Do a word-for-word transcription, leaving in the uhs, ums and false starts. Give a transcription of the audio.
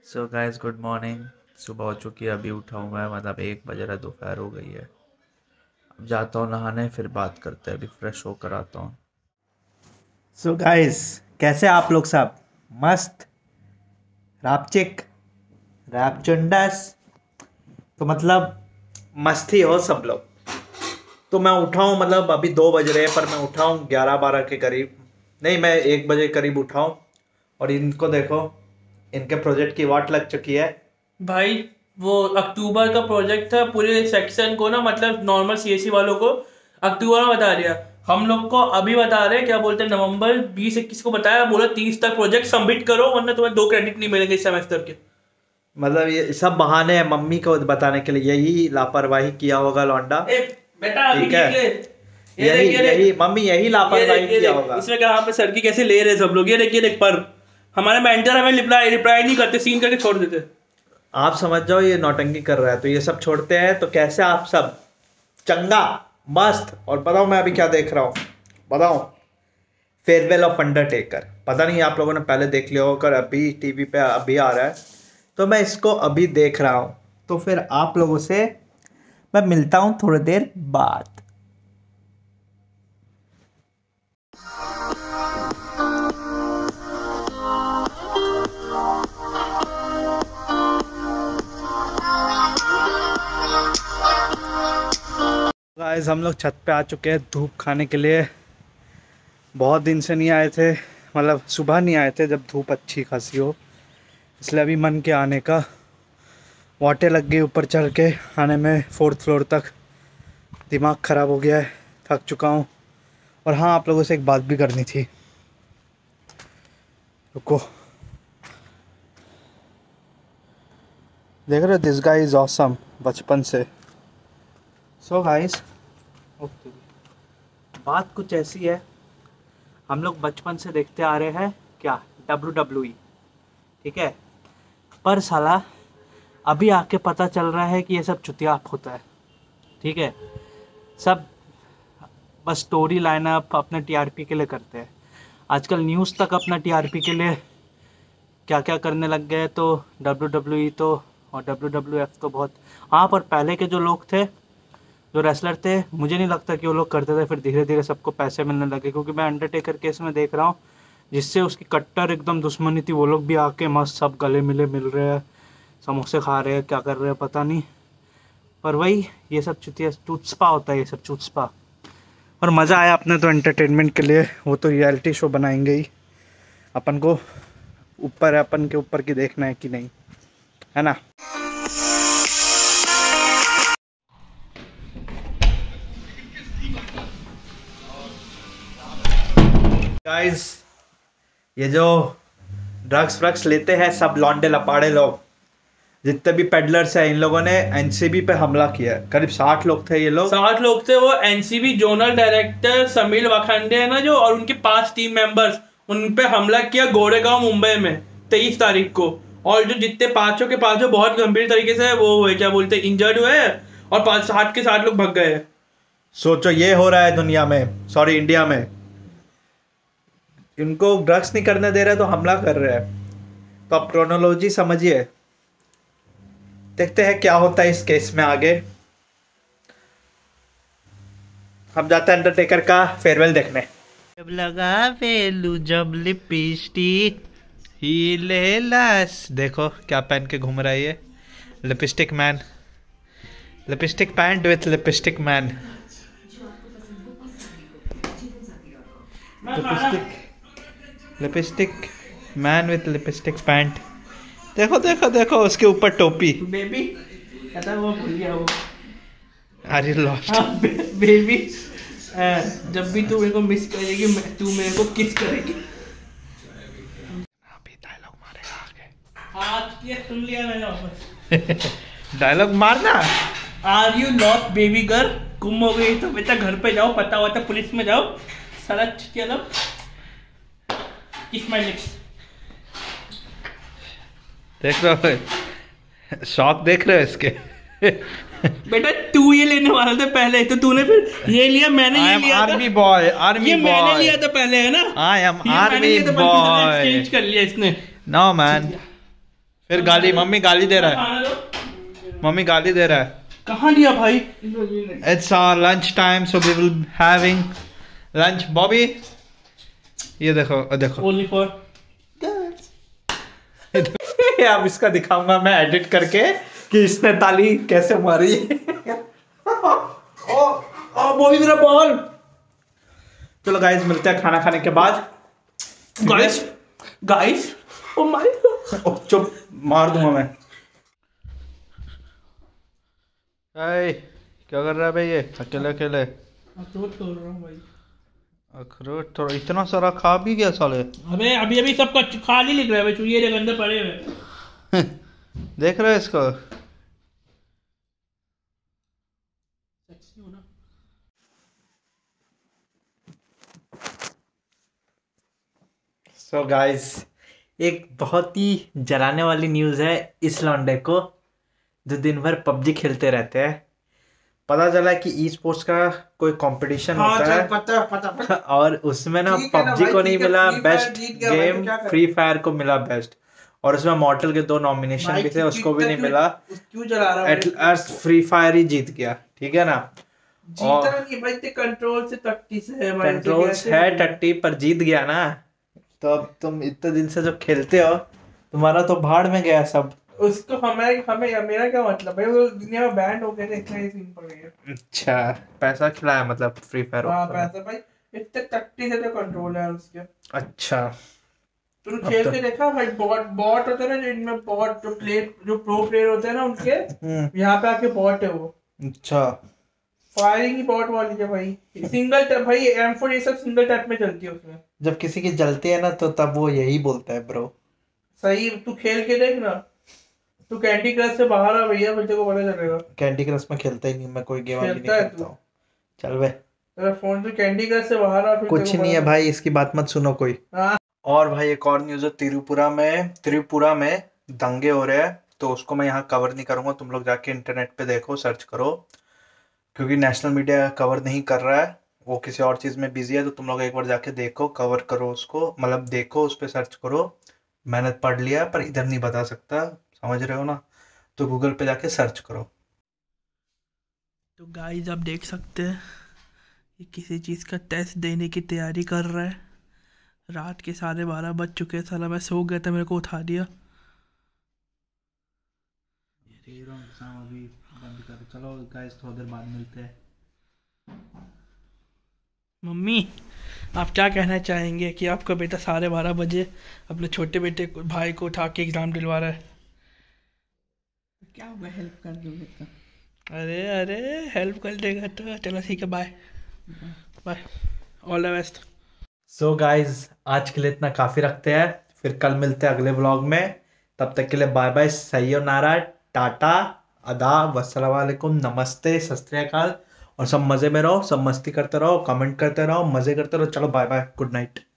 So guys good morning. सुबह हो चुकी है, अभी उठा हूँ मैं, मतलब एक बजे रहा, दोपहर हो गई है। अब जाता हूँ नहाने, फिर बात करते हैं, अभी फ्रेश होकर आता हूँ। सो गाइस, कैसे आप लोग सब? मस्त रापचिक रैपचंडस। तो मतलब मस्ती हो सब लोग। तो मैं उठा हूँ, मतलब अभी दो बज रहे हैं, पर मैं उठा हूँ ग्यारह बारह के करीब। नहीं, मैं एक बजे करीब उठा हूँ। और इनको देखो, इनके प्रोजेक्ट की वाट लग चुकी है। भाई वो अक्टूबर का प्रोजेक्ट था, पूरे सेक्शन को ना, मतलब नॉर्मल सीएससी वालों को अक्टूबर में बता दिया। हम लोग को अभी बता रहे हैं, क्या बोलते हैं, नवंबर बीस इक्कीस को बताया, बोला तीस तक प्रोजेक्ट सबमिट करो वरना तुम्हें दो क्रेडिट नहीं मिलेंगे इस सेमेस्टर के। मतलब ये सब बहाने हैं मम्मी को बताने के लिए, यही लापरवाही किया होगा लौंडा। ए, बेटा अभी ठीक है, देख ले, ये यही देख, ये देख, यही मम्मी यही ये लापरवाही देख, ये किया देख, होगा। इसमें कहाँ पे सर की कैसे ले रहे सब लोग, ये देख, ये देख, पर हमारे मेंटर हमें रिप्लाई रिप्लाई नहीं करते, सीन करके छोड़ देते। आप समझ जाओ ये नौटंकी कर रहा है, तो ये सब छोड़ते हैं तो कैसे आप सब चंगा मस्त। और बताओ मैं अभी क्या देख रहा हूँ, बताओ, फेयरवेल ऑफ अंडरटेकर। पता नहीं आप लोगों ने पहले देख लिया होगा, अभी टीवी पे अभी आ रहा है, तो मैं इसको अभी देख रहा हूँ। तो फिर आप लोगों से मैं मिलता हूँ थोड़ी देर बाद। गाइस, हम लोग छत पे आ चुके हैं धूप खाने के लिए। बहुत दिन से नहीं आए थे, मतलब सुबह नहीं आए थे जब धूप अच्छी खासी हो, इसलिए अभी मन के आने का। वाटें लग गई ऊपर चढ़ के आने में, फोर्थ फ्लोर तक। दिमाग ख़राब हो गया है, थक चुका हूँ। और हाँ, आप लोगों से एक बात भी करनी थी, रुको। देख रहे हो, दिस गाय इज़ ऑसम बचपन से। सो गाइस, ओके, बात कुछ ऐसी है, हम लोग बचपन से देखते आ रहे हैं क्या, डब्ल्यू डब्ल्यू ई, ठीक है। पर साला अभी आके पता चल रहा है कि ये सब चुतियाप होता है, ठीक है। सब बस स्टोरी लाइन अप अपने टीआरपी के लिए करते हैं। आजकल न्यूज़ तक अपना टीआरपी के लिए क्या क्या करने लग गए। तो डब्ल्यू डब्ल्यू ई तो और डब्ल्यू डब्ल्यू एफ तो बहुत, हाँ, पर पहले के जो लोग थे, जो रेसलर थे, मुझे नहीं लगता कि वो लोग करते थे। फिर धीरे धीरे सबको पैसे मिलने लगे, क्योंकि मैं अंडरटेकर केस में देख रहा हूँ, जिससे उसकी कट्टर एकदम दुश्मनी थी, वो लोग भी आके मस्त सब गले मिले मिल रहे हैं, समोसे खा रहे हैं, क्या कर रहे हैं पता नहीं। पर वही, ये सब चुतिया चुत्सपा होता है, ये सब चुत्सपा। और मज़ा आया अपने तो एंटरटेनमेंट के लिए, वो तो रियलिटी शो बनाएंगे ही। अपन को ऊपर है, अपन के ऊपर की देखना है कि नहीं, है ना। गाइस, ये जो ड्रग्स व्रग्स लेते हैं सब लौंडे लपाड़े लोग, जितने भी पेडलर्स हैं, इन लोगों ने एनसीबी पे हमला किया है। करीब साठ लोग थे ये लोग। साठ लोग थे। वो एनसीबी जोनल डायरेक्टर समीर वाखंडे है ना जो, और उनके पांच टीम मेंबर्स, उन पे हमला किया गोरेगांव मुंबई में तेईस तारीख को। और जो जितने पांचों के पांचों बहुत गंभीर तरीके से वो हुए, क्या बोलते हैं, इंजर्ड हुए हैं, और पांच साठ के साठ लोग भग गए। सोचो ये हो रहा है दुनिया में, सॉरी इंडिया में। इनको ड्रग्स नहीं करने दे रहे तो हमला कर रहे हैं। तो आप क्रोनोलॉजी समझिए, देखते हैं क्या होता है इस केस में आगे। हम जाते हैं अंडरटेकर का फेयरवेल देखने। जब लगा वेलू जब लिपस्टिक ही ले लास, देखो क्या पहन के घूम रहा है ये, lipstick man, lipstick pant with lipstick man, lipstick lipstick man with lipstick pant. देखो देखो देखो, उसके ऊपर टोपी। बेबी कहता वो भूल गया वो। Are you lost? बेबी, जब भी तू मेरे को मिस करेगी, तू मेरे को किस करेगी। अभी डायलॉग मारेगा आगे। आज ये सुन लिया मैंने वापस। डायलॉग मारना। Are you lost baby girl? गुम हो गई तो बेटा घर पे जाओ, पता हुआ तो पुलिस में जाओ, सारा चलो किस माय लिप्स। देख रहे हो, शौक देख रहे हो इसके। बेटा तू ये लेने वाला था पहले, तो तूने फिर ये लिया, मैंने ये लिया था। आर्मी बॉय, आर्मी ये बॉय। मैंने लिया था पहले, है ना। I am army boy. Change कर लिया इसने। नो मैन, फिर गाली, मम्मी गाली दे रहा है, खाना दो। मम्मी गाली दे रहा है। कहाँ दिया भाई? It's our lunch time, so we will having lunch. Bobby, ये देखो देखो। Only for अब इसका दिखाऊंगा मैं एडिट करके कि इसने ताली कैसे मारी। ओ ओ बॉबी मेरा बॉल। चलो गाइस मिलते हैं खाना खाने के बाद। Guys guys oh my oh चुप, मार दूंगा मैं। हाय क्या कर रहा है भाई ये अकेले अकेले? अखरोट तोड़ रहा हूँ भाई। अखरोट तो इतना सारा खा भी गया साले। अबे अभी अभी सबका खाली लिख रहा है भाई, चूहे जगह अंदर पड़े हुए। देख रहे हो इसको? सो गाइस एक बहुत ही जलाने वाली न्यूज़ है इस लौंडे को जो दिन भर पबजी खेलते रहते हैं। पता चला कि ई स्पोर्ट्स का कोई कंपटीशन हाँ, होता है पता पता पता। और उसमें ना ठीक है ना पबजी भाई, को नहीं ठीक है, मिला Free Fire बेस्ट जीत गया भाई, तो गेम, क्या करें? फ्री फायर को मिला बेस्ट, और उसमें मॉर्टल के दो नॉमिनेशन भाई, भी थे, क्यों- उसको भी क्यों- नहीं क्यों- मिला। क्यों जला रहा है? एट लास्ट फ्री फायर ही जीत गया, ठीक है ना। जीता नहीं भाई, ते कंट्रोल से तख्ती से है भाई। कंट्रोल है टट्टी पर जीत गया ना। तो अब तुम इतने दिन से जो खेलते हो तुम्हारा तो भाड़ में गया सब। उसको हमें हमें मेरा क्या मतलब भाई, वो दुनिया में बैंड हो गए थे इतना ही सीन पड़ गया। अच्छा पैसा खिलाया मतलब फ्री फायर? हाँ पैसा भाई, इतने तख्ती से तो कंट्रोल है उसके। अच्छा तुम खेल के देखा भाई, बॉट बॉट होता है ना, जो इनमें बॉट जो प्ले जो प्रो प्लेयर होते हैं ना उनके हम्म, यहाँ पे आके बॉट है वो। अच्छा फायरिंग ही बॉट वाली है भाई, सिंगल टैप भाई, एम फोर ये सब सिंगल टैप में चलती है उसमें। जब किसी की जलती है ना तो तब वो यही बोलता है ब्रो। सही, तू खेल के देख ना, तू कैंडी क्रश से बाहर आ भैया, बच्चे को पता चलेगा। कैंडी क्रश में खेलता ही नहीं मैं, कोई गेम नहीं खेलता है खेलता तू? हूँ। चल बे तेरा फोन तो कैंडी क्रश से बाहर आ, फिर कुछ तेरे को नहीं है पता- भाई, इसकी बात मत सुनो कोई। हाँ। और भाई एक और न्यूज़ है, त्रिपुरा में त्रिपुरा में दंगे हो रहे हैं, तो उसको मैं यहाँ कवर नहीं करूँगा, तुम लोग जाके इंटरनेट पे देखो, सर्च करो, क्योंकि नेशनल मीडिया कवर नहीं कर रहा है, वो किसी और चीज़ में बिजी है। तो तुम लोग एक बार जाके देखो, कवर करो उसको, मतलब देखो, उस पर सर्च करो। मैंने पढ़ लिया पर इधर नहीं बता सकता, समझ रहे हो ना, तो गूगल पे जाके सर्च करो। तो गाइस आप देख सकते हैं कि किसी चीज़ का टेस्ट देने की तैयारी कर रहा है। रात के साढ़े बारह बज चुके हैं, साला मैं सो गया था, मेरे को उठा दिया। अभी बंद कर, चलो गाइस थोड़ी देर बाद मिलते हैं। मम्मी आप क्या कहना चाहेंगे कि आपका बेटा साढ़े बारह बजे अपने छोटे बेटे को भाई को उठा के एग्ज़ाम दिलवा रहा है? क्या हुआ, हेल्प कर दोगे तो? अरे अरे हेल्प कर देगा तो चलो ठीक है, bye bye, all the best. So guys आज के लिए इतना काफ़ी रखते हैं, फिर कल मिलते हैं अगले व्लॉग में। तब तक के लिए बाय बाय, सयोनारा, टाटा, आदाब, अस्सलाम वालेकुम, नमस्ते, सत श्री अकाल, और सब मज़े में रहो, सब मस्ती करते रहो, कमेंट करते रहो, मज़े करते रहो। चलो बाय बाय, गुड नाइट।